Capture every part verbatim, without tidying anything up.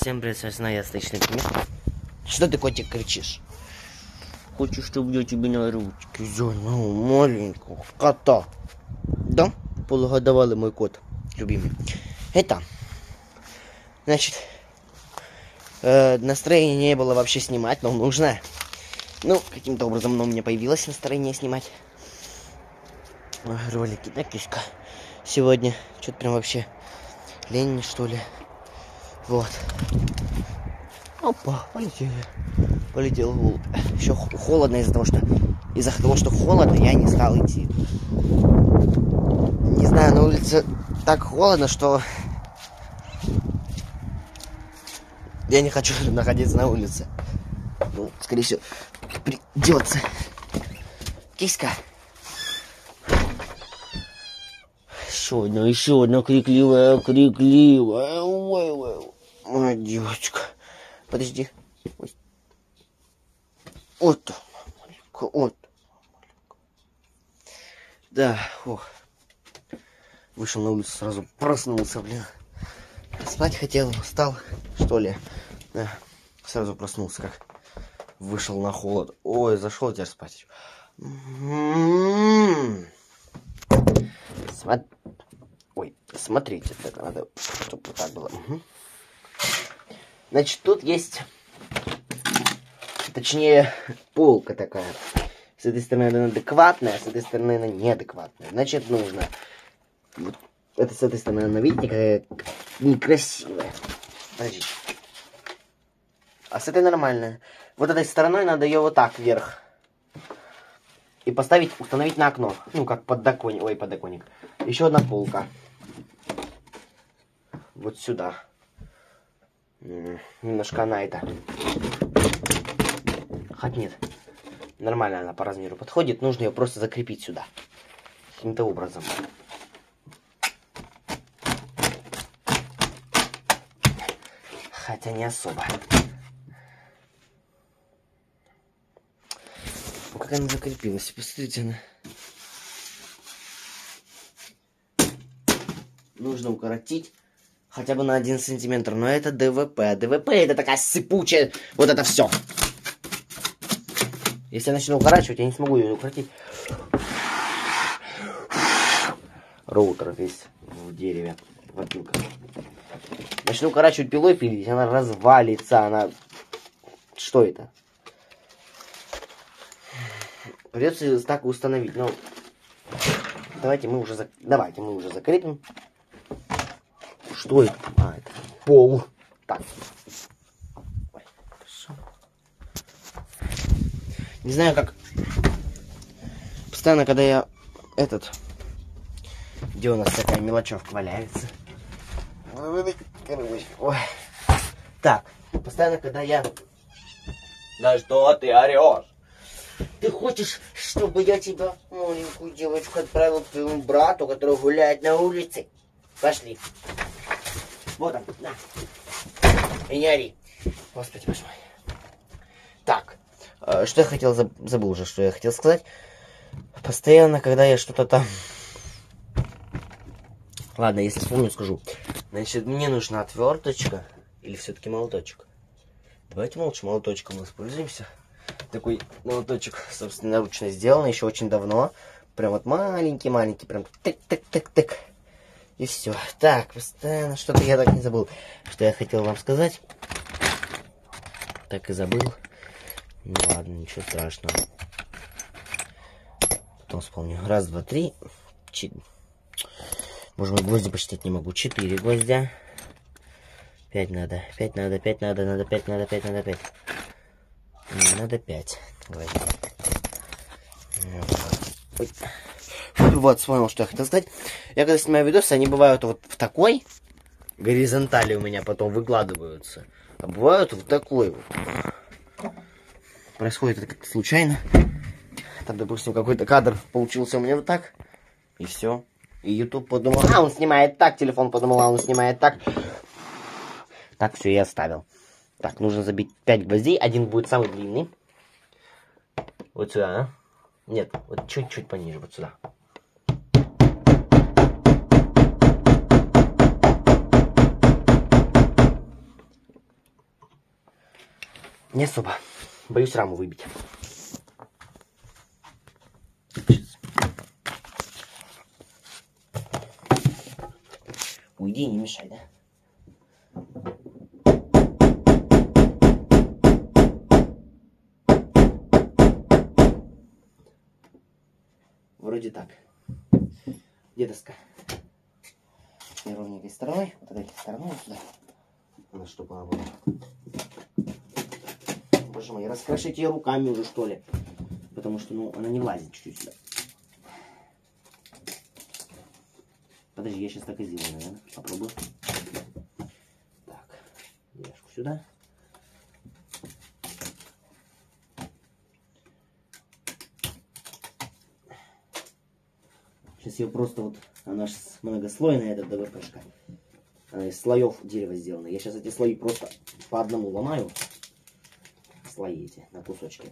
Всем привет, с вами я, Стычный Пример. Что ты, котик, кричишь? Хочешь, чтобы я тебе на ручки взял, ну, маленького кота? Да? Полугодовалый мой кот, любимый. Это, значит, э, настроения не было вообще снимать, но нужно. Ну, каким-то образом у меня появилось настроение снимать ролики, да, кишка? Сегодня что-то прям вообще лень, что ли. Вот. Опа, полетели. Полетел голубь. Еще холодно из-за того, что из-за того, что холодно, я не стал идти. Не знаю, на улице так холодно, что я не хочу находиться на улице. Ну, скорее всего, придется. Киска. Еще одна, еще одна крикливая, крикливая. Ой, ой, моя девочка. Подожди. Ой. Вот. Вот. Да, ох. Вышел на улицу, сразу проснулся, блин. Спать хотел, встал, что ли. Да. Сразу проснулся, как вышел на холод. Ой, зашел теперь спать. Смотри. Ой, смотрите, так надо, чтобы вот так было. Угу. Значит, тут есть, точнее, полка такая. С этой стороны она адекватная, с этой стороны она неадекватная. Значит, нужно. Вот это с этой стороны она, видите, какая некрасивая. Подождите. А с этой нормальная. Вот этой стороной надо ее вот так вверх. И поставить, установить на окно. Ну, как подоконник. Ой, подоконник. Еще одна полка. Вот сюда. Немножко она это. Хоть нет. Нормально она по размеру подходит. Нужно ее просто закрепить сюда. Каким-то образом. Хотя не особо. Ну, как она закрепилась. Посмотрите, она. Нужно укоротить хотя бы на один сантиметр. Но это ДВП. ДВП это такая сыпучая. Вот это все. Если я начну укорачивать, я не смогу ее укоротить. Роутер весь в дереве. В опилках. Начну укорачивать пилой пилить, она развалится. Она... Что это? Придется так установить. Но давайте мы уже, зак... давайте мы уже закрепим. Что это? А, это пол. Так. Ой, хорошо. Не знаю, как... Постоянно, когда я... Этот... Где у нас такая мелочевка валяется? Ой. Так. Постоянно, когда я... Да что ты орешь? Ты хочешь, чтобы я тебя, маленькую девочку, отправил к твоему брату, который гуляет на улице? Пошли. Вот он, на. И не ори. Господи, боже мой. Так, что я хотел, забыл уже, что я хотел сказать. Постоянно, когда я что-то там... Ладно, если вспомню, скажу. Значит, мне нужна отверточка или все-таки молоточек. Давайте молча молоточком воспользуемся. Такой молоточек собственноручно сделан, еще очень давно. Прям вот маленький-маленький, прям тык-тык-тык-тык. И все. Так, постоянно что-то я так не забыл, что я хотел вам сказать. Так и забыл. Ну ладно, ничего страшного. Потом вспомню. Раз, два, три. Четыре. Может быть, гвозди посчитать не могу. Четыре гвоздя. Пять надо. Пять надо, пять надо, надо, пять надо, пять надо, пять. Надо пять. Вот, вспомнил, что я хотел сказать. Я когда снимаю видосы, они бывают вот в такой горизонтали у меня потом выкладываются. А бывают вот такой вот. Происходит это как-то случайно. Там, допустим, какой-то кадр получился у меня вот так. И все. И YouTube подумал, а он снимает так. Телефон подумал, а он снимает так. Так все и оставил. Так, нужно забить пять гвоздей. Один будет самый длинный. Вот сюда, а? Нет, вот чуть-чуть пониже, вот сюда. Не особо. Боюсь раму выбить. Уйди, не мешай, да? Вроде так. Где доска? И ровненькой стороной, вот этой стороной сюда. Она чтобы она была. Боже мой, раскрашите ее руками уже, что ли. Потому что, ну, она не влазит чуть-чуть сюда. Подожди, я сейчас так и сделаю, наверное. Попробую. Так, деревяшку сюда. Сейчас ее просто вот, она же многослойная, эта ДВПшка. Она из слоев дерева сделана. Я сейчас эти слои просто по одному ломаю. Слои эти на кусочки.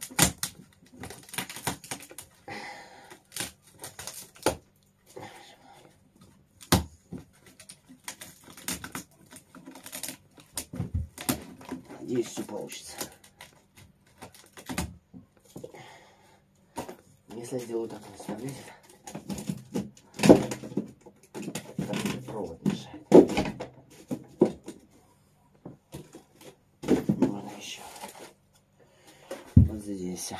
Надеюсь, все получится. Если я сделаю так, он сюда влезет. Так, провод мешает. Можно еще. Вот здесь.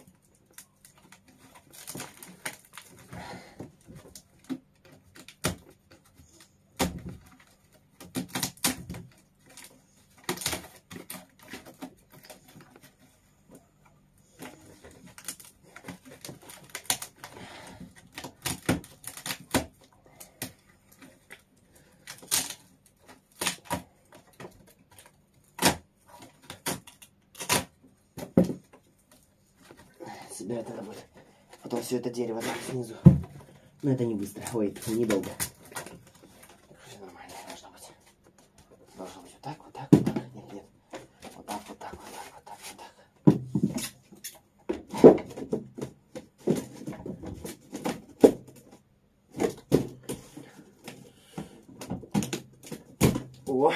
Себя это будет. Потом все это дерево там снизу. Но это не быстро. Ой, недолго. Все нормально должно быть. Должно быть вот так, вот так, вот так. Нет, нет. Вот так, вот так, вот так, вот так, вот так. О!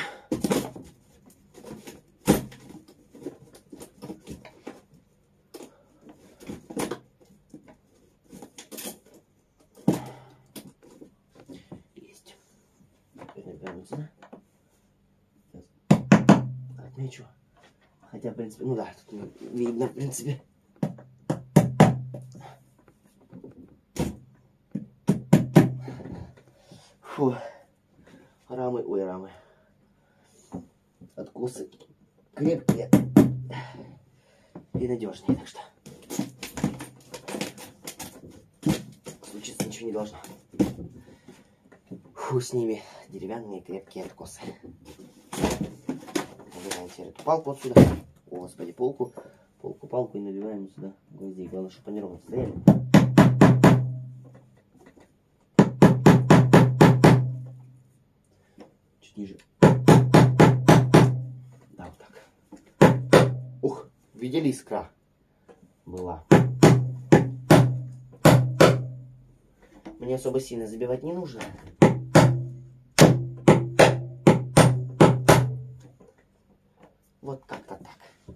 Сюда. Отмечу. Хотя, в принципе, ну да, тут видно, в принципе. Фу. Рамы, ой, рамы. Откосы крепкие и надежные, так что случиться ничего не должно. Фу, с ними деревянные крепкие откосы. Набираем теперь эту палку отсюда. О, господи, полку. Полку, палку и набиваем сюда гвоздей. Главное, чтобы они ровно стояли. Чуть ниже. Да, вот так. Ух, видели, искра была. Мне особо сильно забивать не нужно. Вот как-то так.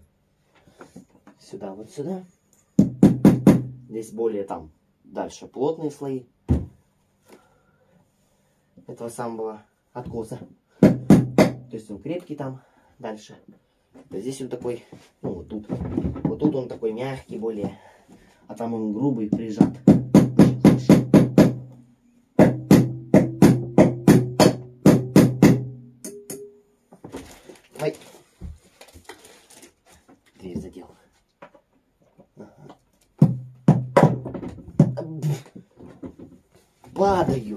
Сюда, вот сюда. Здесь более там дальше плотные слои этого самого откоса. То есть он крепкий там дальше. А здесь он такой, ну вот тут. Вот тут он такой мягкий более. А там он грубый, прижат. Ой. Дверь задел. Ага. Падаю.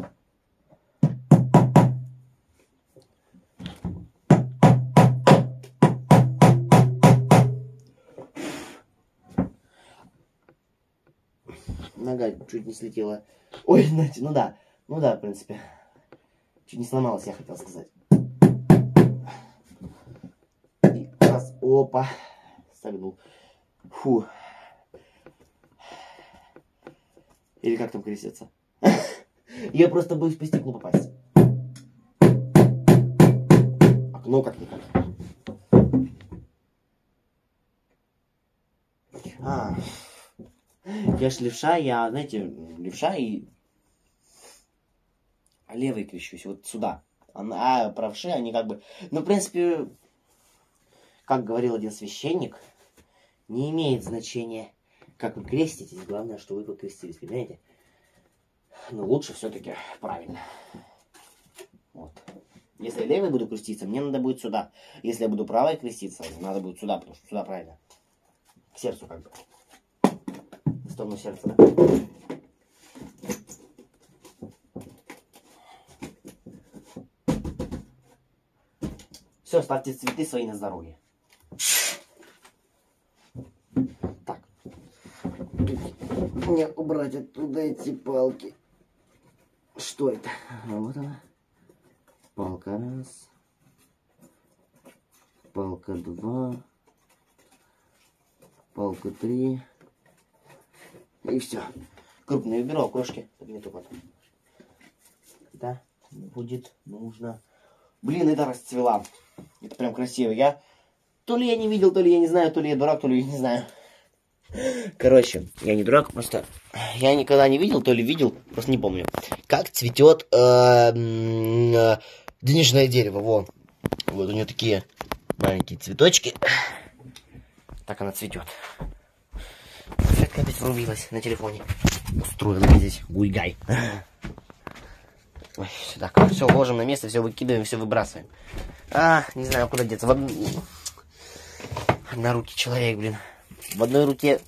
Нога чуть не слетела. Ой, знаете, ну да. Ну да, в принципе. Чуть не сломалась, я хотел сказать. И раз, опа. Согнул. Фу. Или как там крестится? Я просто боюсь по стеклу попасть. Окно как-никак. А, я ж левша, я, знаете, левша и левой крещусь, вот сюда. А правши, они как бы... Ну, в принципе, как говорил один священник, не имеет значения, как вы креститесь, главное, что вы покрестились, понимаете? Но лучше все-таки правильно. Вот. Если я левой буду креститься, мне надо будет сюда. Если я буду правой креститься, надо будет сюда, потому что сюда правильно. К сердцу как бы. В сторону сердца, да? Все, ставьте цветы свои на здоровье. Так. Мне убрать оттуда эти палки. Что это? А вот она. Палка раз. Палка два. Палка три. И все. Крупные уберу, окрошки. Подмету потом. Да, будет нужно. Блин, это расцвела. Это прям красиво. Я... То ли я не видел, то ли я не знаю, то ли я дурак, то ли я не знаю. Короче, я не дурак, просто я никогда не видел, то ли видел, просто не помню. Как цветет денежное дерево. Во. Вот у нее такие маленькие цветочки. Так она цветет. Светка опять врубилась на телефоне. Устроила здесь гуйгай. Ой, так, все ложим на место, все выкидываем, все выбрасываем. А, не знаю, куда деться. В од... Однорукий человек, блин. В одной руке...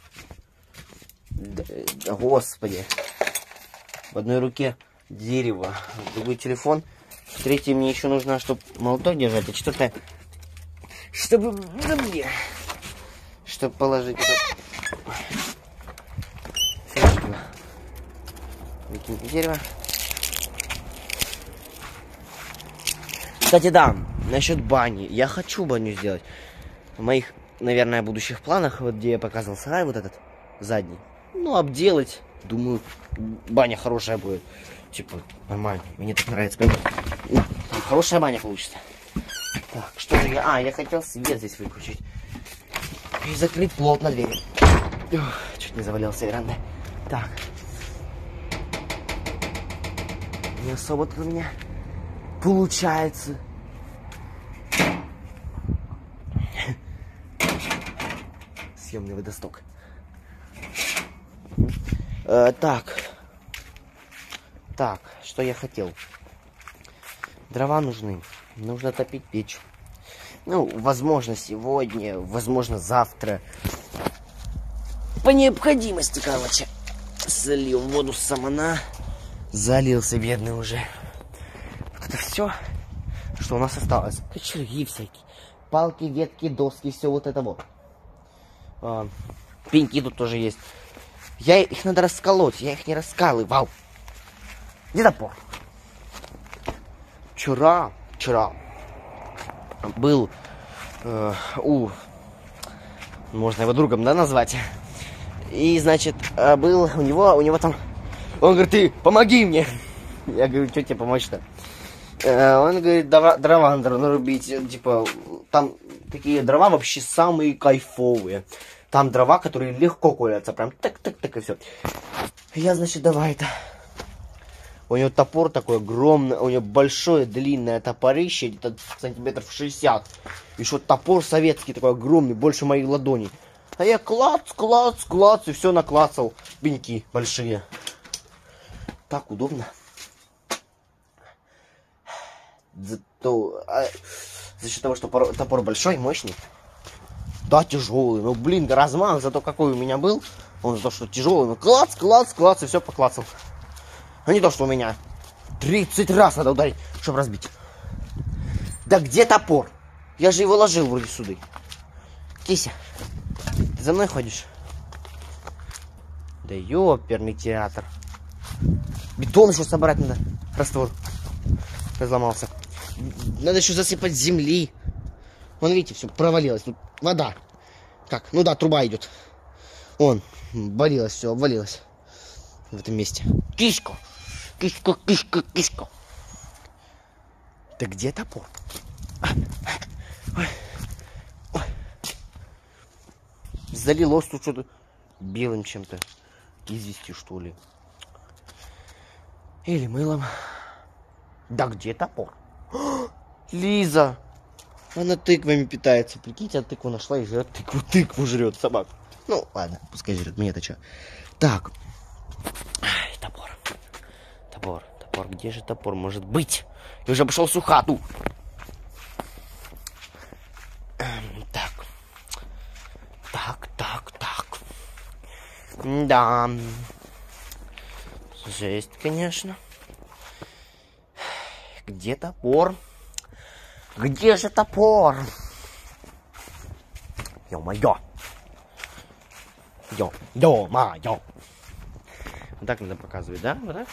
Да, господи. В одной руке дерево, в другой телефон. В третьей мне еще нужно, чтобы молоток держать, а четвертое... Чтобы... Да мне... Чтобы положить... Выкинуть дерево. Кстати, да, насчет бани. Я хочу баню сделать. В моих, наверное, будущих планах, вот где я показывал сарай, вот этот задний, ну, обделать. Думаю, баня хорошая будет. Типа, нормально. Мне так нравится. Там хорошая баня получится. Так, что же я... А, я хотел свет здесь выключить. И закрыть плотно дверь. Ух, чуть не завалился веранда. Так. Не особо тут у меня получается. Съемный водосток. Э, так. Так, что я хотел? Дрова нужны. Нужно топить печь. Ну, возможно, сегодня, возможно, завтра. По необходимости, короче. Залил воду с самана. Залился, бедный уже. Вот это все, что у нас осталось. Кочерги всякие. Палки, ветки, доски, все вот это вот. А, пеньки тут тоже есть. Я их надо расколоть. Я их не раскалывал. Где топор? Вчера, вчера был э, у... Можно его другом, да, назвать? И, значит, был у него, у него там... Он говорит, ты помоги мне. Я говорю, что тебе помочь-то? Он говорит, дрова, дрова надо нарубить. Типа, там такие дрова вообще самые кайфовые. Там дрова, которые легко колятся. Прям так-так-так и все. Я, значит, давай это. У него топор такой огромный. У него большое длинное топорище. Где-то сантиметров шестьдесят. И что топор советский такой огромный. Больше моей ладони. А я клац, клац, клац. И все наклацал. Пеньки большие. Так удобно. Зато, а, за счет того, что топор, топор большой, мощный. Да, тяжелый. Ну, блин, размах зато какой у меня был. Он за то, что тяжелый. Ну, клац, клац, клац, и все поклацал. А не то, что у меня тридцать раз надо ударить, чтобы разбить. Да где топор? Я же его ложил вроде сюда. Кися, ты за мной ходишь? Да ёперный театр. Бетон еще собрать надо. Раствор разломался. Надо еще засыпать земли. Вон, видите, все провалилось. Тут вода. Как? Ну да, труба идет. Вон, болелось все, обвалилось. В этом месте. Кишка. Кишка, кишка, кишка. Да где топор? Ой. Ой. залилось тут что-то белым чем-то. Известью, что ли. Или мылом. Да где топор? Лиза! Она тыквами питается. Прикиньте, а тыкву нашла и жрет тыкву. Тыкву жрет собак. Ну, ладно, пускай жрет. Мне-то что? Так. Ай, топор. Топор. Топор. Где же топор может быть? Я уже обошел всю хату. Так. Так, так, так. Да. Жесть, конечно. Где топор? Где же топор? Ё-моё. Ё, ё-моё. Вот так надо показывать, да? Вот так?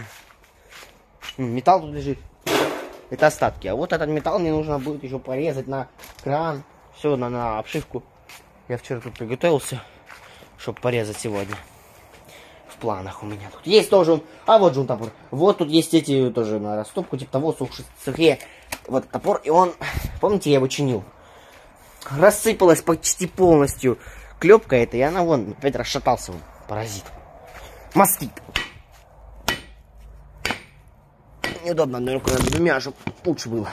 Металл тут лежит. Это остатки. А вот этот металл мне нужно будет еще порезать на кран. Все, на, на обшивку. Я вчера тут приготовился, чтобы порезать сегодня. В планах у меня тут. Есть тоже. А вот же он топор. Вот тут есть эти тоже на растопку, типа того, сухие. Вот топор. И он, помните, я его чинил. Рассыпалась почти полностью клепка эта. И она вон опять расшатался. Он, паразит. Москит. Неудобно, наверное, двумя, чтобы лучше было.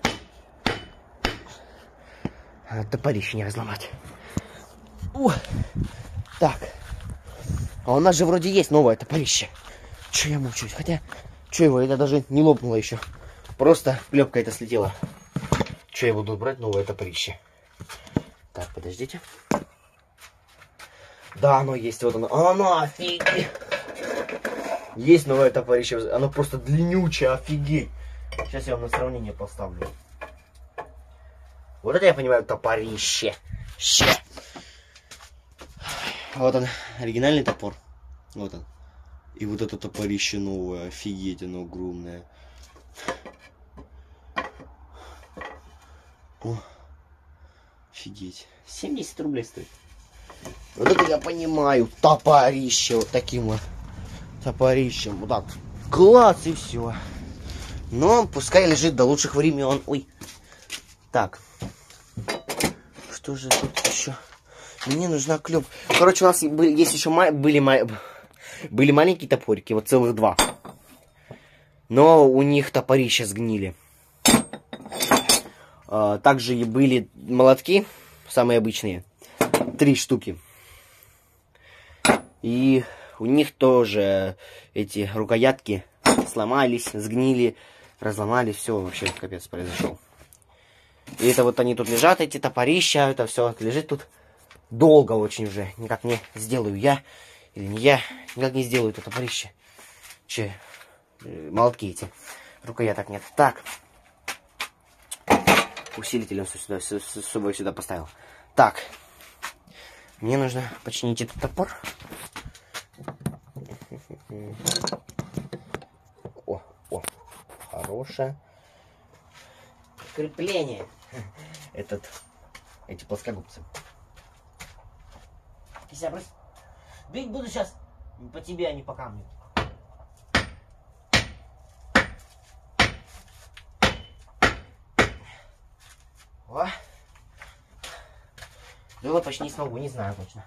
Топорище не разломать. О, так. А у нас же вроде есть новое топорище. Че я мучаюсь? Хотя, че его, это даже не лопнуло еще. Просто клепка это слетела. Че я буду брать новое топорище? Так, подождите. Да, оно есть, вот оно. Оно, офигеть. Есть новое топорище. Оно просто длиннючее, офигеть. Сейчас я вам на сравнение поставлю. Вот это я понимаю топорище. Ще. Вот он, оригинальный топор. Вот он. И вот это топорище новое. Офигеть, оно огромное. О, офигеть. семьдесят рублей стоит. Вот это я понимаю. Топорище вот таким вот. Топорищем. Вот так. Класс и все. Но пускай лежит до лучших времен. Ой. Так. Что же тут еще? Мне нужна клеп. Короче, у нас были, есть еще были, были маленькие топорики, вот целых два. Но у них топорища сгнили. А, также и были молотки, самые обычные, три штуки. И у них тоже эти рукоятки сломались, сгнили, разломались, все, вообще капец произошел. И это вот они тут лежат, эти топорища, это все лежит тут долго очень уже. Никак не сделаю я, или не я, никак не сделаю это топорище. Че, молотки эти, рукояток нет. Так, усилитель он сюда, с, с собой сюда поставил. Так, мне нужно починить этот топор. О, о, хорошее крепление. Этот, эти плоскогубцы. Кися, брось. Бить буду сейчас по тебе, а не по камню. О. Было почти не смогу, не знаю точно.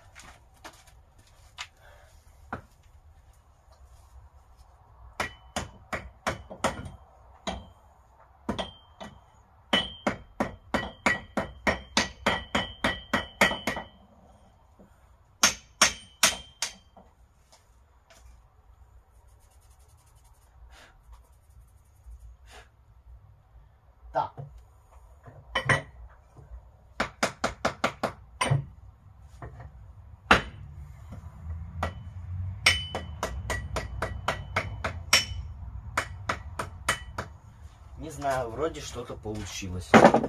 Так. Не знаю, вроде что-то получилось.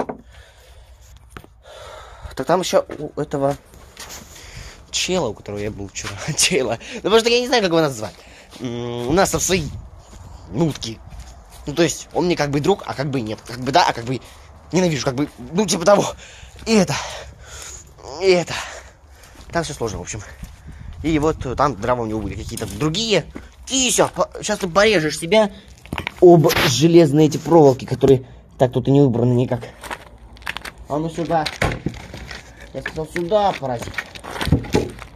Так там еще у этого чела, у которого я был вчера. Чела. Ну, потому что я не знаю, как его назвать. У нас там свои нутки. Ну, то есть, он мне как бы друг, а как бы нет. Как бы да, а как бы ненавижу, как бы, ну, типа того. И это. И это. Там все сложно, в общем. И вот там дрова у него были какие-то другие. Кися, сейчас ты порежешь себя об железные эти проволоки, которые так тут и не выбраны никак. А ну сюда. Я сказал, сюда, паразит.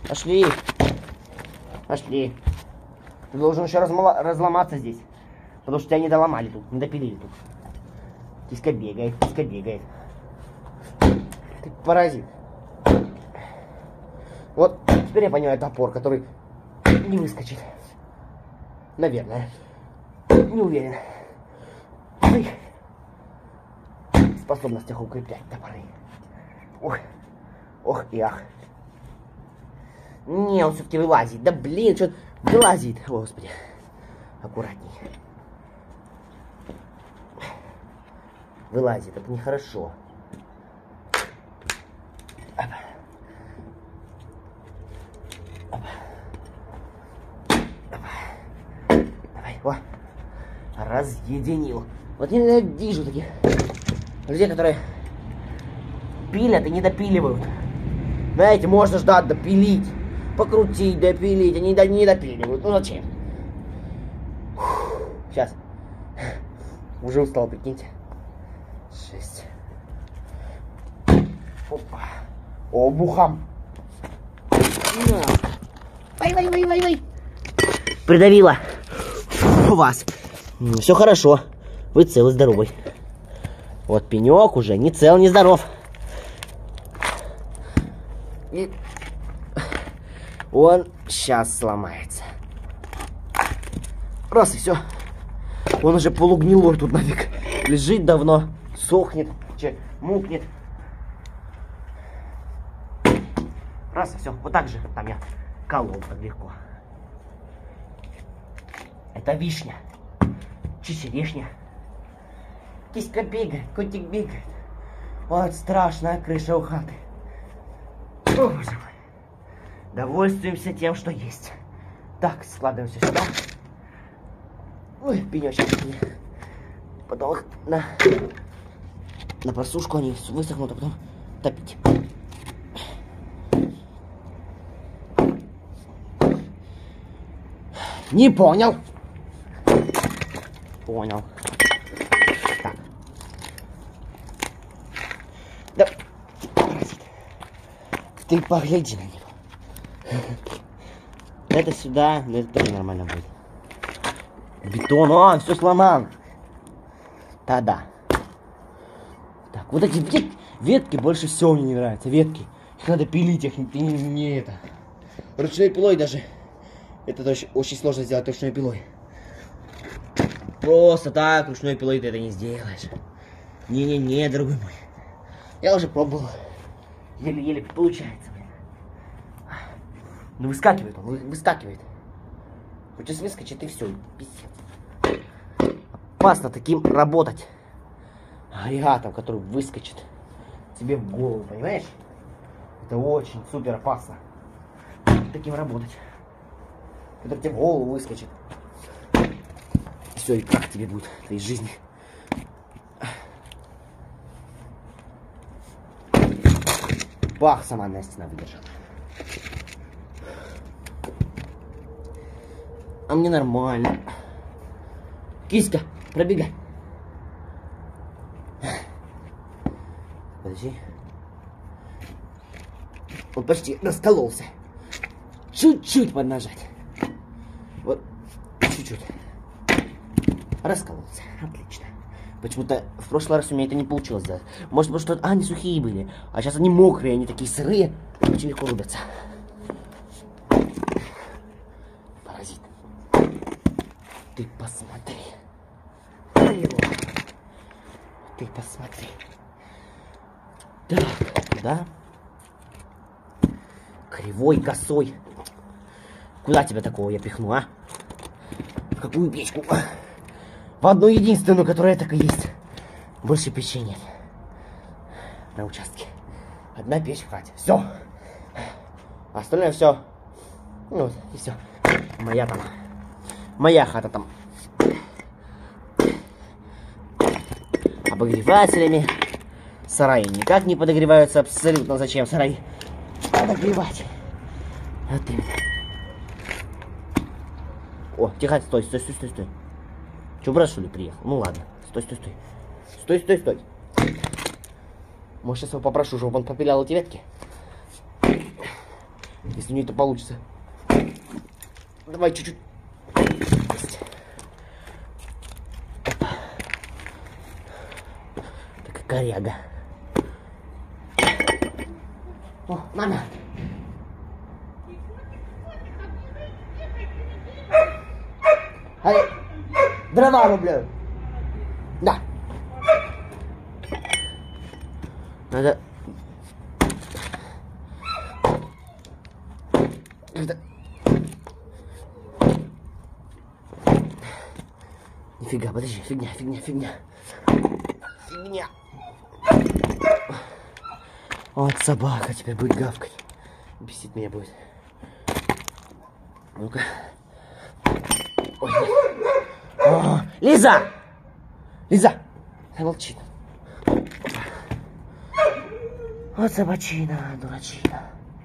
Пошли. Пошли. Ты должен еще размала... разломаться здесь. Потому что тебя не доломали тут, не допилили тут. Киска бегает, киска бегает. Ты паразит. Вот теперь я понимаю топор, который не выскочит. Наверное. Не уверен. В способностях укреплять топоры. Ох. Ох и ах. Не, он все-таки вылазит. Да блин, что вылазит. Господи. Аккуратней. Вылазит, это нехорошо. Опа. Опа. Опа. Давай, о. Разъединил. Вот я ненавижу таких людей, которые пилят и не допиливают. Знаете, можно ждать допилить, покрутить, допилить, они не допиливают. Ну зачем? Фух. Сейчас. Уже устал, прикиньте. Шесть. Опа. О, бухам. Вай, вай, вай, вай, вай. Придавила вас. Все хорошо. Вы целый, здоровый. Вот пенек уже не цел, не здоров. И он сейчас сломается. Раз и все. Он уже полугнилой тут нафиг. Лежит давно, сохнет, че, мукнет. Раз и все. Вот так же там я колол так легко. Это вишня. Черешня. Киска бегает, котик бегает. Вот страшная крыша у хаты. О, боже мой. Довольствуемся тем, что есть. Так, складываем все сюда. Ой, пенечек. Потом их на, на просушку они высохнут, а потом топить. Не понял. Понял. Так. Да. Ты погляди на него. Это сюда, но это тоже нормально будет. Бетон, о, все сломал. Да-да. Так, вот эти ветки, ветки больше всего мне не нравятся. Ветки. Их надо пилить, их не, не, не это. Ручной пилой даже. Это очень, очень сложно сделать ручной пилой. Просто так ручной пилой ты это не сделаешь. Не-не-не, дорогой мой. Я уже пробовал. Еле-еле получается, блин. Ну выскакивает он, выскакивает. Хочешь выскочить, и все, пиздец. Опасно таким работать. Агрегатом, который выскочит тебе в голову, понимаешь? Это очень супер опасно. Таким работать. Который тебе в голову выскочит. Все, и как тебе будет в твоей жизни. Бах, сама стена выдержала. А мне нормально. Киска, пробегай. Подожди. Он почти раскололся. Чуть-чуть поднажать. Вот, чуть-чуть. Раскололся. Отлично. Почему-то в прошлый раз у меня это не получилось сделать. Может быть, что... А, они сухие были. А сейчас они мокрые, они такие сырые. Очень легко рубятся. Паразит. Ты посмотри. Ты посмотри. Так, да? Кривой, косой. Куда тебя такого я пихну, а? В какую печку? В одну единственную, которая так и есть. Больше печей нет. На участке. Одна печь в хате. Все. Остальное все. Ну вот, и все. Моя там. Моя хата там. Обогревателями. Сараи никак не подогреваются. Абсолютно зачем сараи подогревать? Вот именно. О, тихо, стой, стой, стой, стой, стой. Че, брат, что ли, приехал? Ну ладно. Стой, стой, стой. Стой, стой, стой. Может, сейчас его попрошу, чтобы он попилял эти ветки? Если у нее это получится. Давай чуть-чуть. Такая коряга. О, мама. Ай, дрова рублю. Да. Надо... Это... Нифига, подожди, фигня, фигня, фигня. Фигня. Вот собака теперь будет гавкать. Бесит меня будет. Ну-ка. Ой, о, Лиза! Лиза! Молчит. Вот собачина, дурачина.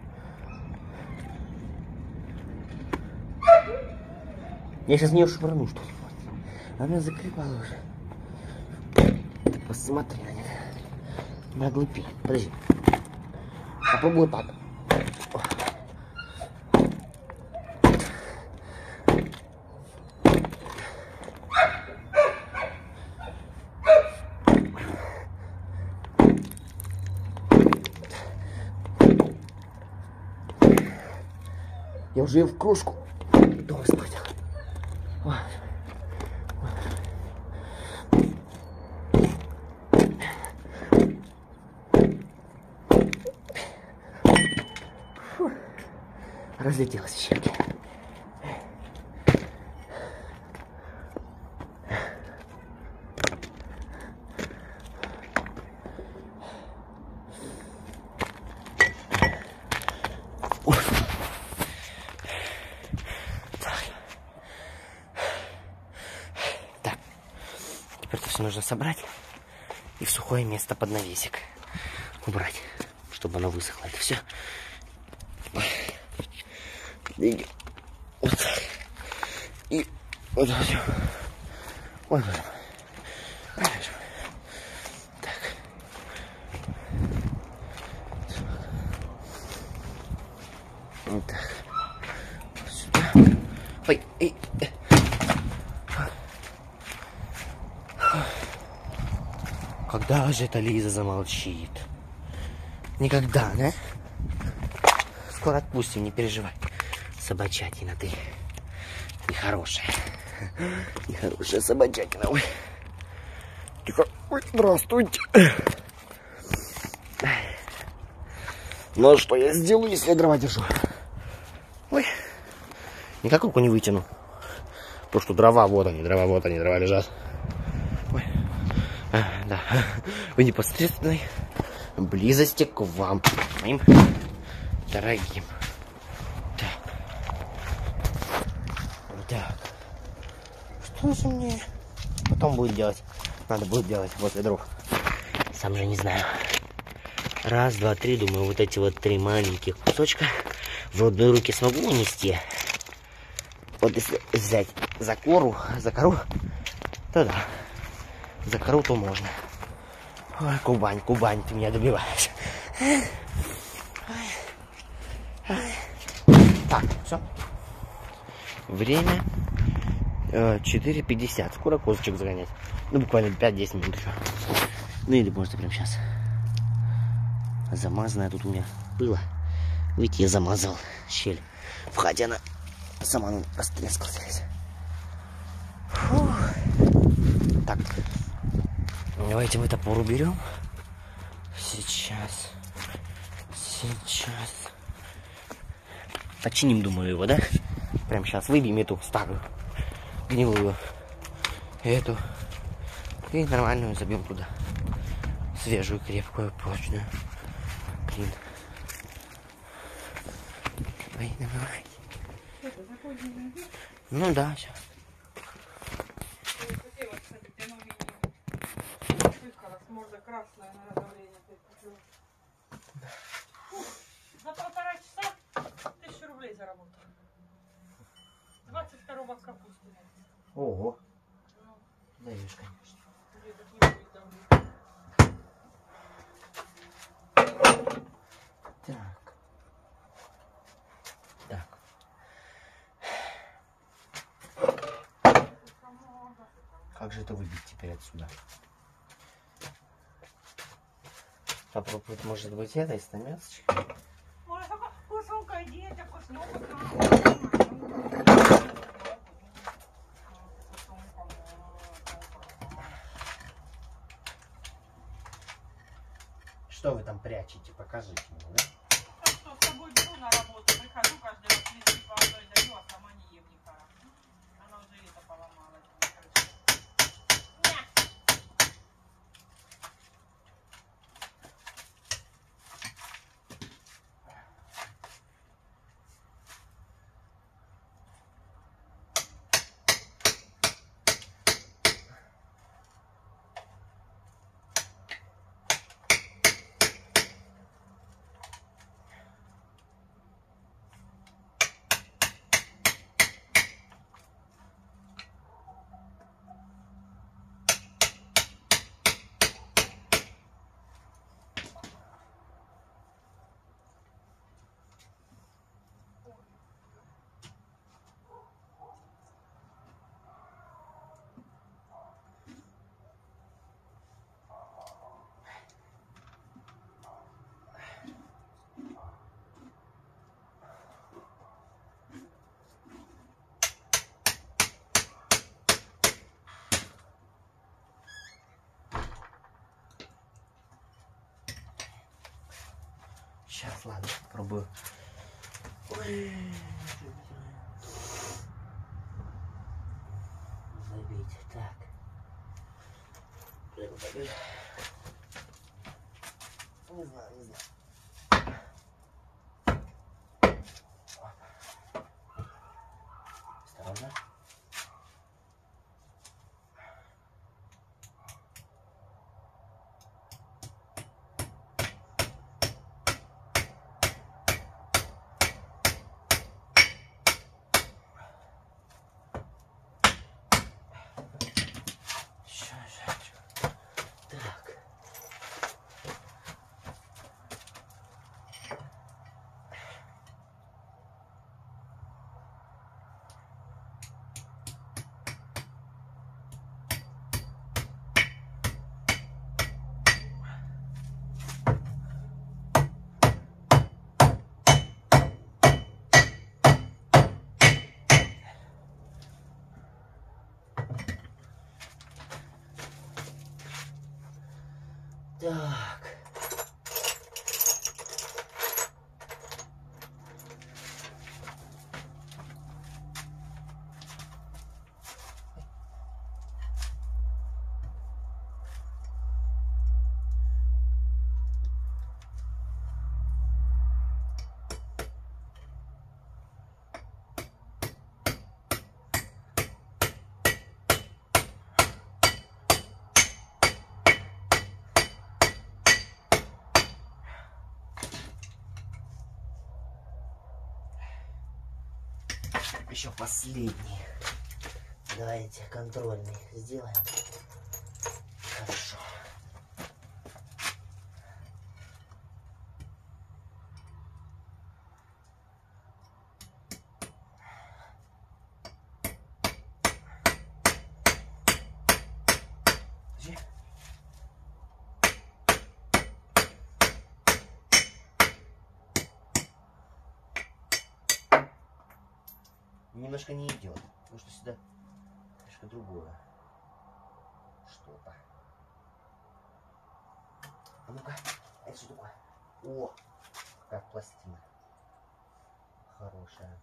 Я сейчас в нее швырну что-нибудь. Она меня закрепала уже. Ты посмотри на них. Наглый пень. Подожди. Попробую так. Я уже ее в кружку дома схватил. Разлетелась в щеки. Так, теперь это все нужно собрать и в сухое место под навесик убрать, чтобы оно высохло. Это все. И вот так. И вот так. Вот так. Так. Вот так. Вот сюда. Ой, и... Когда же эта Лиза замолчит? Никогда, да? Скоро отпустим, не переживай. Собачатина ты. Нехорошая. Нехорошая собачатина. Ой. Тихо. Ой, здравствуйте. Ну а что я сделаю, если я дрова держу? Ой. Никак руку не вытяну. Потому что дрова, вот они, дрова, вот они, дрова лежат. Ой. А, да. В непосредственной близости к вам, моим дорогим. Так, что же мне потом будет делать? Надо будет делать возле дров. Сам же не знаю. Раз, два, три, думаю, вот эти вот три маленьких кусочка в одной руке смогу унести. Вот если взять за кору, за кору, то да. За кору то можно. Ой, Кубань, Кубань, ты меня добиваешь. Так, все. Время э, четыре пятьдесят. Скоро козочек загонять. Ну, буквально пять-десять минут еще. Ну, или может прямо сейчас. Замазанная тут у меня было. Видите, я замазал щель. В хате она сама ну, растрескалась. Фух. Так. Давайте мы топор уберем. Сейчас. Сейчас. Починим, думаю, его, да? Прям сейчас выбьем эту старую, гнилую, эту, и нормальную забьем туда. Свежую, крепкую, прочную. Блин. Давай, давай. Ну да, все. За полтора часа тысячу рублей заработал. двадцать коробок капусты. Ого. Даешь, конечно. Так. Как же это выбить теперь отсюда? Попробовать, может быть, этой стамесочкой? Может, такая высокая диета, вкуснёвка. Что вы там прячете? Покажите мне, да? Так что с тобой беру на работу, прихожу каждый раз, листик по одной даю, а сама не ем ни кара. Она уже это поломала. Сейчас, ладно, попробую. Ой. Забить. Так. Не знаю, не знаю. Осторожно. Так. Еще последний. Давайте контрольный сделаем. Хорошо. Немножко не идет, потому что сюда немножко другое что-то. А ну-ка, это что такое? О, как пластина. Хорошая.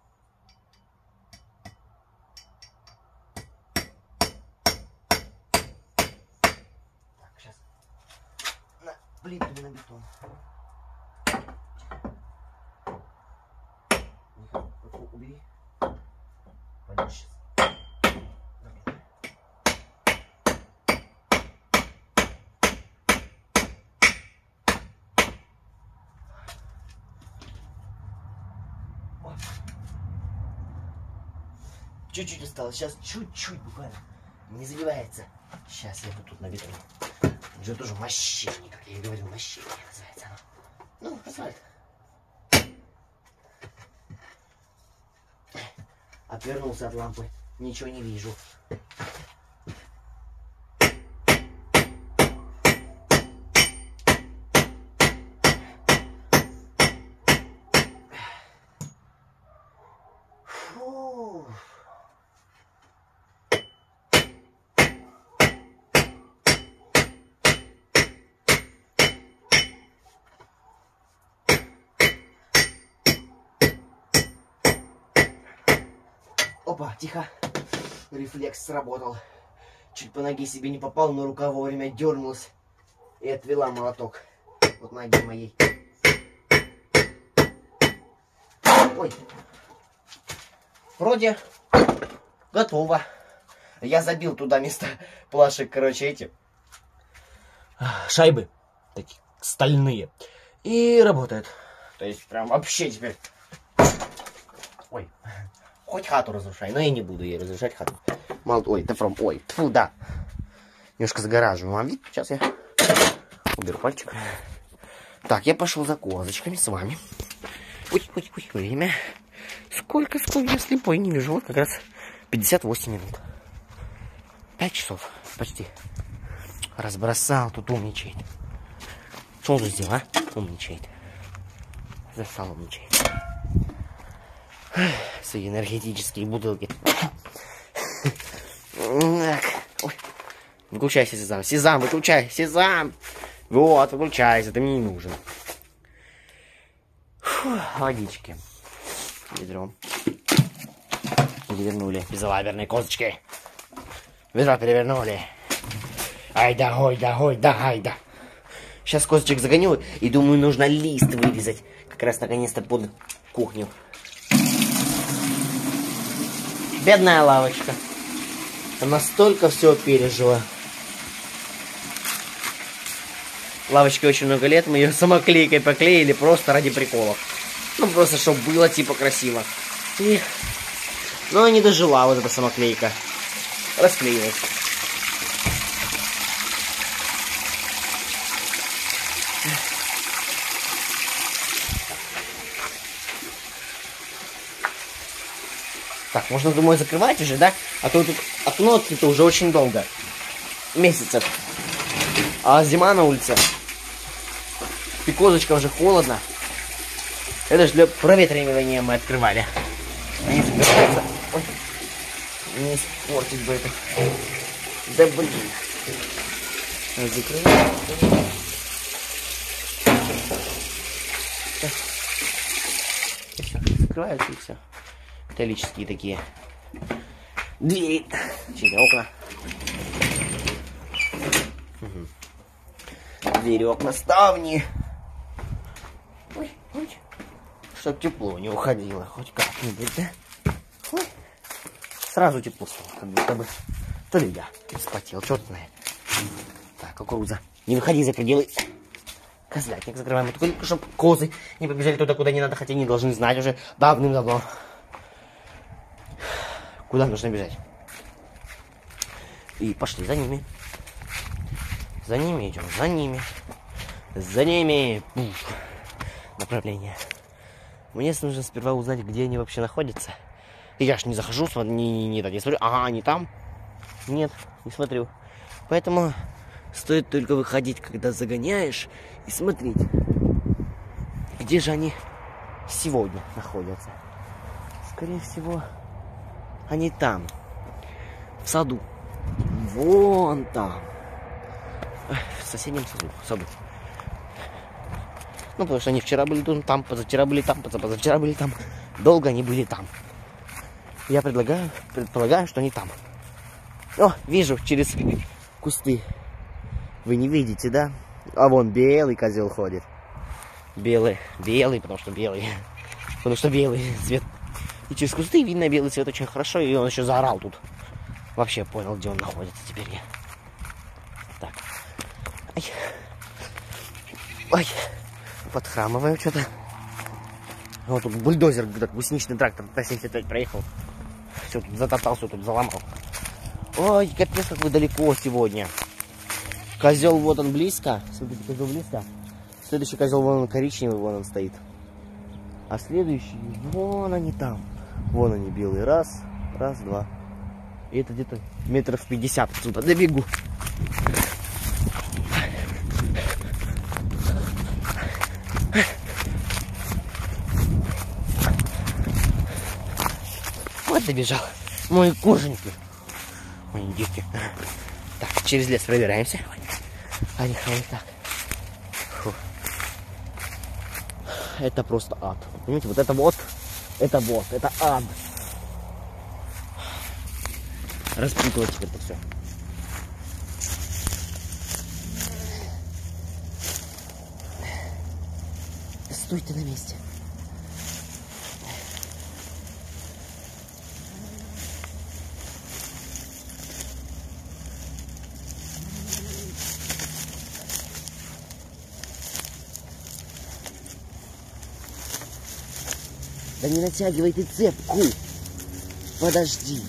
Так, сейчас на плиту, на бетон. Руку убери. Пойдем сейчас. Чуть-чуть осталось. Сейчас чуть-чуть буквально. Не забивается. Сейчас я вот тут на бетоне. Это же тоже мощение, как я и говорил, мощение называется оно. Ну, асфальт. Отвернулся от лампы. Ничего не вижу. Опа, тихо. Рефлекс сработал. Чуть по ноге себе не попал, но рука вовремя дернулась и отвела молоток от ноги моей. Ой. Вроде готово. Я забил туда вместо плашек, короче, эти шайбы. Такие стальные. И работает. То есть прям вообще теперь... Ой. Хоть хату разрушай, но я не буду ей разрушать хату. Мало... Ой, это фром... Ой, тьфу, да. Немножко загораживаю вам вид. Сейчас я уберу пальчик. Так, я пошел за козочками с вами. Ой, ой, ой, время. Сколько, сколько я слепой не вижу. Вот как раз пятьдесят восемь минут. пять часов почти. Разбросал, тут умничает. Что он тут сделал, а? Умничает. Застал, умничает. Свои энергетические бутылки. Ой. Выключайся, Сезам. Сезам, выключай. Сезам. Вот, выключайся. Ты мне не нужен. Фу, водички. Ведром. Перевернули. Безалаберные козочки. Ведро перевернули. Ай да, ой да, ой да, ай да. Сейчас козочек загоню и думаю, нужно лист вырезать. Как раз наконец-то под кухню. Бедная лавочка. Она столько всего пережила. Лавочке очень много лет. Мы ее самоклейкой поклеили просто ради приколов. Ну, просто, чтобы было типа красиво. И... Но не дожила вот эта самоклейка. Расклеилась. Так, можно, думаю, закрывать уже, да? А то тут окно открыто уже очень долго. Месяцев. А зима на улице. И козочка уже холодно. Это же для проветривания мы открывали. Они закрываются. Ой. Не испортить бы это. Да блин. Закрываем. И все. Закрываются и все. Металлические такие двери, через окна. Угу. Двери, окна, ставни. Ой, ой. Чтоб тепло не уходило, хоть как-нибудь, да? Ой. Сразу тепло стало, как будто бы. То ли я вспотел, черт знает. Так, кукуруза. Не выходи за пределы. Козлятник закрываем, только чтобы козы не побежали туда, куда не надо, хотя они должны знать уже давным-давно. Куда нужно бежать? И пошли за ними. За ними идем, за ними. За ними. Пух. Направление. Мне нужно сперва узнать, где они вообще находятся. И я ж не захожу, смотри, не, не, не, не смотрю. Ага, они там. Нет, не смотрю. Поэтому стоит только выходить, когда загоняешь, и смотреть, где же они сегодня находятся. Скорее всего, они там, в саду. Вон там. В соседнем саду. саду. Ну, потому что они вчера были там, позавчера были там, позавчера были там. Долго они были там. Я предлагаю, предполагаю, что они там. О, вижу, через кусты. Вы не видите, да? А вон белый козел ходит. Белый, белый, потому что белый. Потому что белый цвет. И через кусты видно белый цвет очень хорошо. И он еще заорал тут. Вообще понял, где он находится теперь я. Так. Ай. Ой. Подхрамываю что-то. Вот тут бульдозер, так, гусеничный трактор Т семьдесят пять проехал. Все тут затоптал, все тут заломал. Ой, капец, как вы далеко сегодня. Козел вот он близко. Смотрите, козел близко. Следующий козел вон он коричневый, вон он стоит. А следующий, вон они там. Вон они белые. Раз, раз, два. И это где-то метров пятьдесят отсюда. Добегу. Вот добежал. Мои кожаньки. Мои дети. Так, через лес пробираемся. Поехали так. Фу. Это просто ад. Понимаете, вот это вот, это вот, это ад. распутывать это все. Стойте на месте. Да не натягивай ты цепку. Подожди.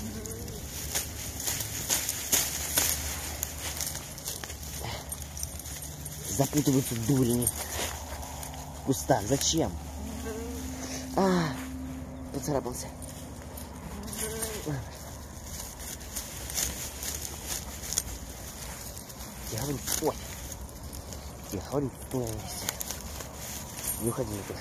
Запутываются дурени в кустах. Зачем? А, поцарапался. Я говорю, стой. Я говорю, стой на месте. Не уходи никуда.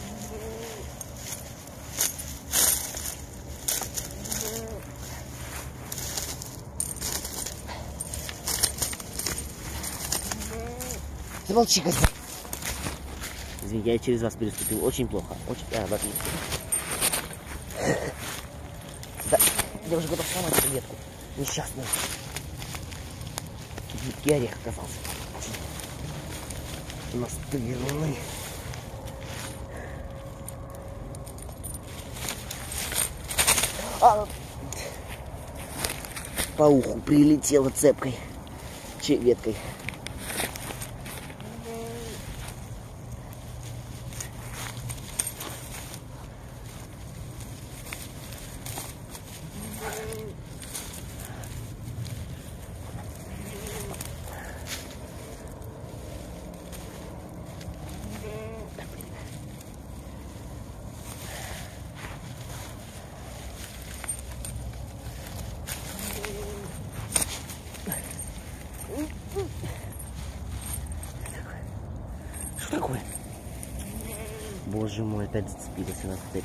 Замолчи, коза. Извините, я через вас переступил. Очень плохо. Очень... А, в отлично. Да, я уже готов сломать эту ветку. Несчастную. Гибкий орех оказался. Настырный. А! По уху прилетела цепкой. Че веткой. Что такое? Боже мой, опять зацепилась у нас цепь.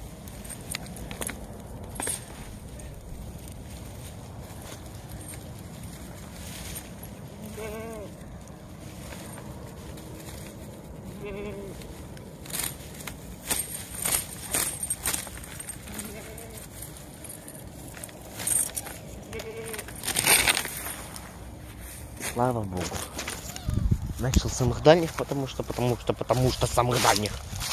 Слава Богу. Начал с самых дальних, потому что, потому что, потому что самых дальних.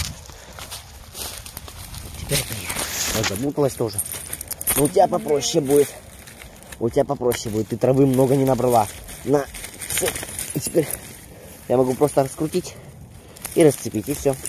Теперь я запуталась тоже. Но у тебя попроще будет. У тебя попроще будет. Ты травы много не набрала. На. И теперь я могу просто раскрутить и расцепить, и все.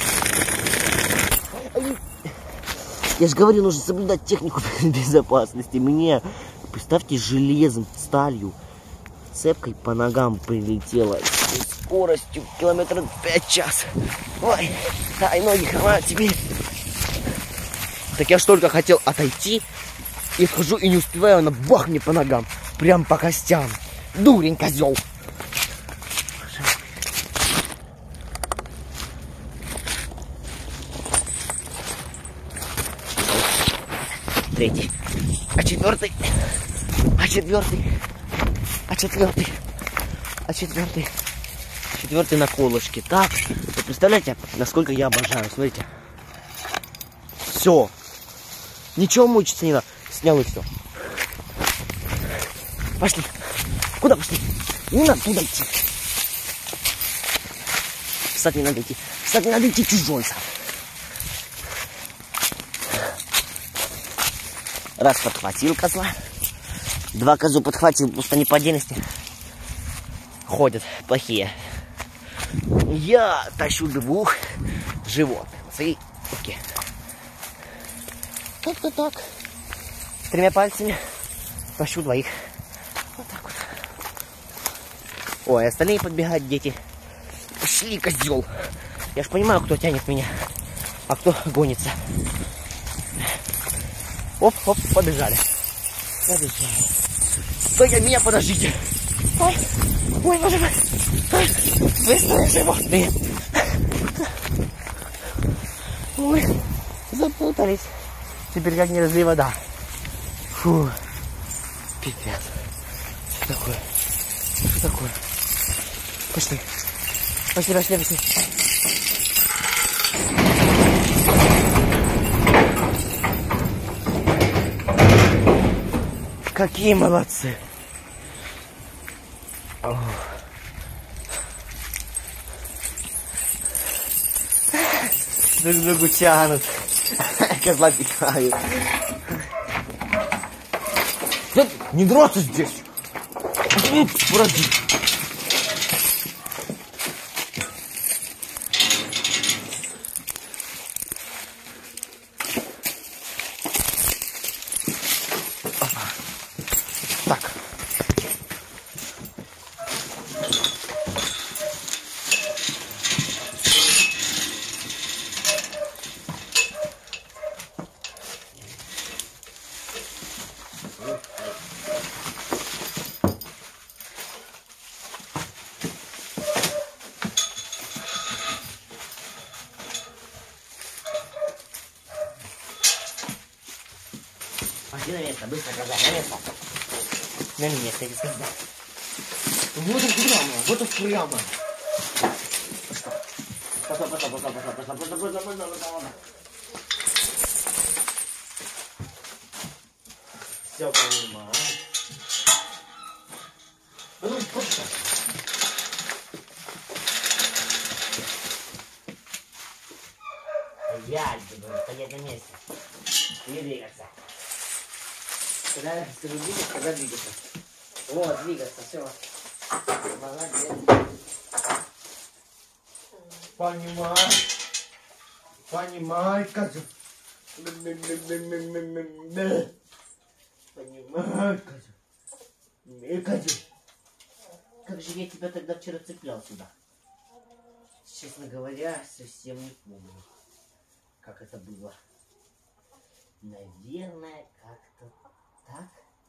Я же говорю, нужно соблюдать технику безопасности. Мне, представьте, железом, сталью, цепкой по ногам прилетела скоростью километров пять в час. Ой, ай, ноги хромают теперь. Так я ж только хотел отойти, и хожу и не успеваю, она бах мне по ногам, прям по костям. Дурень, козел. Третий, а четвертый, а четвертый, а четвертый, а четвертый, четвертый на колышке. Так, вы представляете, насколько я обожаю, смотрите. Все, ничего мучиться не надо, снял и все. Пошли, куда пошли? Не надо туда идти. Кстати, не надо идти, кстати, не надо идти чужой сам. Раз подхватил козла, два козу подхватил, просто не по отдельности ходят плохие. Я тащу двух животных. И окей. Как-то так. С тремя пальцами тащу двоих. Вот так вот. Ой, остальные подбегают дети. Пошли, козел. Я ж понимаю, кто тянет меня, а кто гонится. Оп-оп, побежали. Побежали. Стойте, меня подождите. Ой, ой, боже мой. Быстрые животные. Ой, запутались. Теперь как не разлей вода. Фу. Пипец. Что такое? Что такое? Пошли. Пошли, пошли, пошли. Какие молодцы. Ох. Друг другу тянут. Козла пихают. Не драться здесь. Подожди. Так. Пошли на место, быстро, коза, на место. На место, иди сказать. Вот он прямо, вот он прямо. Пошла, пошла, пошла, пошла, пошла, пошла, пошла, пошла, пошла. Все понимаю. А ну, пошла. Стоять, говорю, стоять на месте. Не двигаться. Когда скажу двигаться, когда двигаться. Вот, двигаться, все. Молодец. Понимай. Понимай, козу. Понимай, козу. Не, козу. Как же я тебя тогда вчера цеплял сюда? Честно говоря, совсем не помню, как это было. Наверное, как-то так.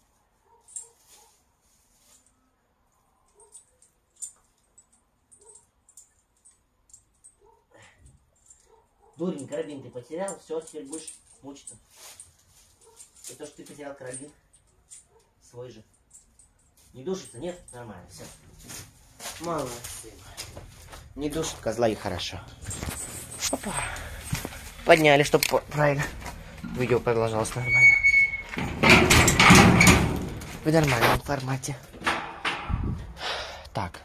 Дурень, карабин ты потерял, все, теперь будешь мучиться. И то, что ты потерял карабин, свой же. Не душится, нет? Нормально, все. Молодцы. Не душит козла, и хорошо. Опа. Подняли, чтобы правильно видео продолжалось нормально. В нормальном формате. Так.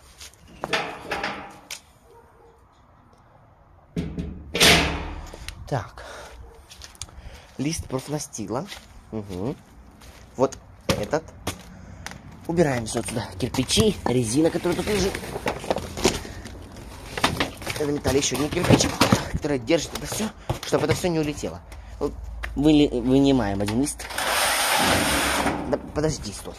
Так. Лист профнастила. Угу. Вот этот. Убираем все отсюда. Кирпичи, резина, которая тут лежит. Заметали еще один кирпич, который держит это все, чтобы это все не улетело. Вот вы, вынимаем один лист. Да подожди, стой.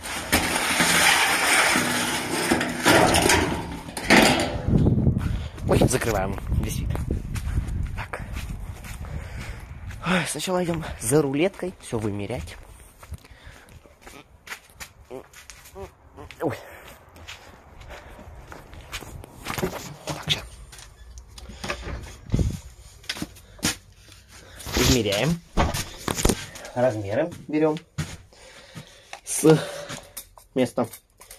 Ой, закрываем весь вид. Так. Ой, сначала идем за рулеткой, все вымерять. Ой. Так, сейчас. Измеряем. Размеры берем с места.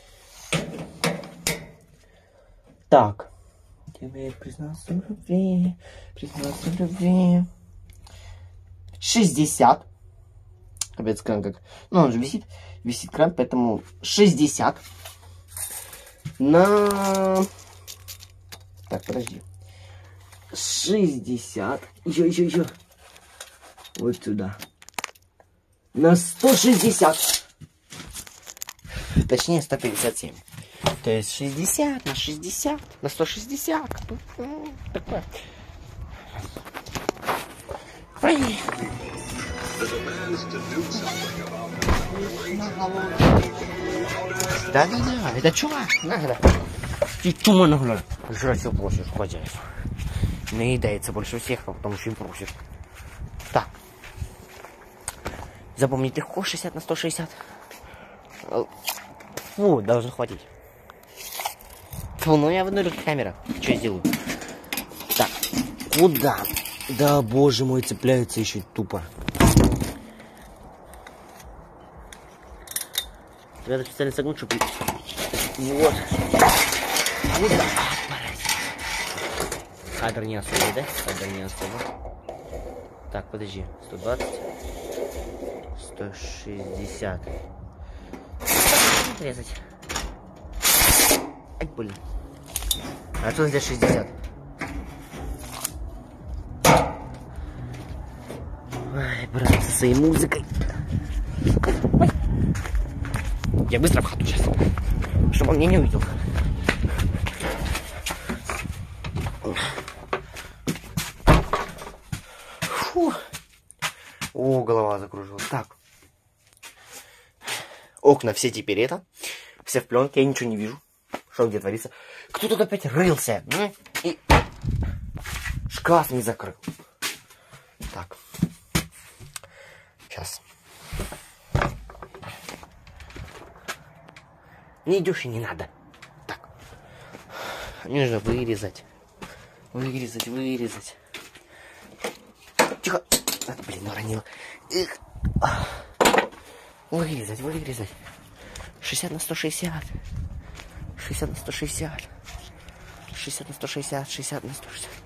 Так. Тебе признался в любви, признался в любви. шестьдесят. Опять кран как. Ну, он же висит. Висит кран, поэтому шестьдесят. На... Так, подожди. шестьдесят. Еще, еще, еще. Вот сюда. На сто шестьдесят. Точнее, сто пятьдесят семь. То есть шестьдесят на шестьдесят на сто шестьдесят. Такое. Поехали. Да-да-да, это чувак. Надо. Ты чума нахуй. Жрать все просишь, хозяев. Наедается больше всех, а потом еще и просишь. Так. Запомнить легко шестьдесят на сто шестьдесят. Фу, должен хватить. Фу, ну у меня в одной руке камера. Что я сделаю? Так, куда? Да, боже мой, цепляется еще тупо. Надо специально согнуть, чтобы... Вот. Куда? Кадр не особо, да? Кадр не особо. Так, подожди. сто двадцать. сто шестьдесят. отрезать. Ай, блин. А что здесь шестьдесят? Ай, брат, со своей музыкой. Ой. Я быстро в хату сейчас, чтобы он меня не увидел. Фу. О, голова закружилась. Так. Окна все теперь это. Все в пленке, я ничего не вижу. Что где творится? Кто тут опять рылся? М? И шкаф не закрыл. Так. Сейчас. Не идешь и не надо. Так. Мне нужно вырезать. Вырезать, вырезать. Тихо. А, блин, уронила. Эх. Вырезать, вырезать. шестьдесят на сто шестьдесят. шестьдесят на сто шестьдесят. шестьдесят на сто шестьдесят. шестьдесят на сто шестьдесят.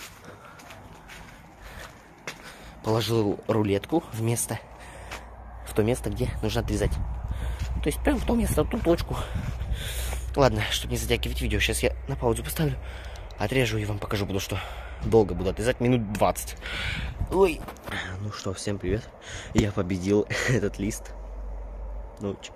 Положил рулетку в место. В то место, где нужно отрезать. То есть прям в то место, в ту точку. Ладно, чтобы не затягивать видео, сейчас я на паузу поставлю. Отрежу и вам покажу, потому что долго буду отрезать, минут двадцать. Ой. Ну что, всем привет. Я победил этот лист. Ну, чё.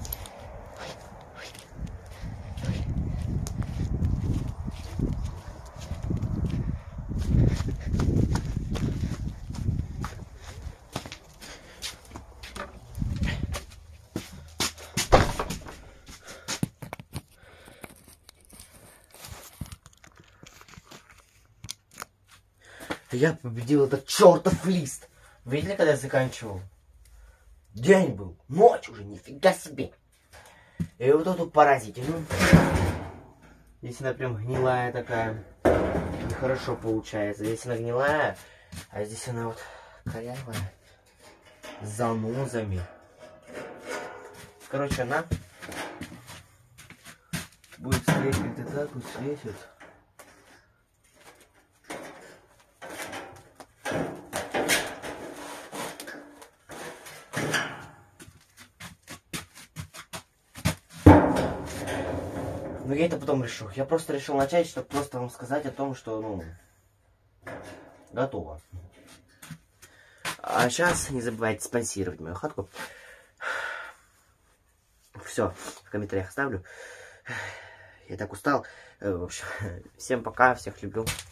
Я победил этот чертов лист. Видели, когда я заканчивал? День был, ночь уже, нифига себе. И вот эту поразительную. Здесь она прям гнилая такая. Нехорошо получается. Здесь она гнилая, а здесь она вот корявая. С занозами. Короче, она будет светить как-то так вот светит. Но я это потом решу. Я просто решил начать, чтобы просто вам сказать о том, что, ну, готово. А сейчас не забывайте спонсировать мою хатку. Все, в комментариях оставлю. Я так устал. В общем, всем пока, всех люблю.